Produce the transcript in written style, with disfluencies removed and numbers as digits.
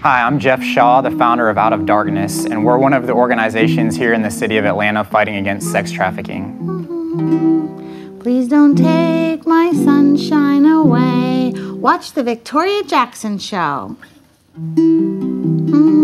Hi, I'm Jeff Shaw, the founder of Out of Darkness, and we're one of the organizations here in the city of Atlanta fighting against sex trafficking. Please don't take my sunshine away. Watch the Victoria Jackson Show.